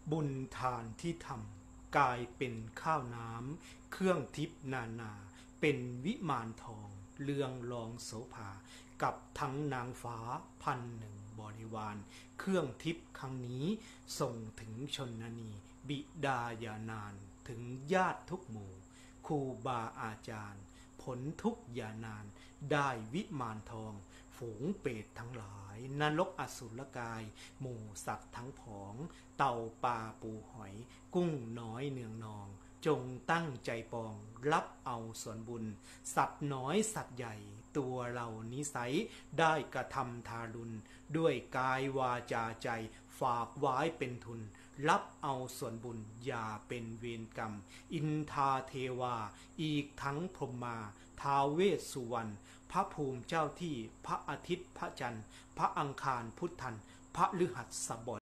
บุญทานที่ทำกลายเป็นข้าวน้ำเครื่องทิพย์นานาเป็นวิมานทองเรืองรองโสภากับทั้งนางฟ้า1,000บริวารเครื่องทิพย์ครั้งนี้ส่งถึงชนนีบิดายานานถึงญาติทุกหมู่ครูบาอาจารย์ผลทุกยานานได้วิมานทองฝูงเปรตทั้งหลายนรกอสุรกายหมู่สัตว์ทั้งผองเต่าปลาปูหอยกุ้งน้อยเนืองนองจงตั้งใจปองรับเอาส่วนบุญสัตว์น้อยสัตว์ใหญ่ตัวเรานิสัยได้กระทำทารุณด้วยกายวาจาใจฝากไว้เป็นทุนรับเอาส่วนบุญอย่าเป็นเวรกรรมอินทาเทวาอีกทั้งพรหมมาท้าวเวสสุวรรณพระภูมิเจ้าที่พระอาทิตย์พระจันทร์พระอังคารพุทธันพระฤหัสบดี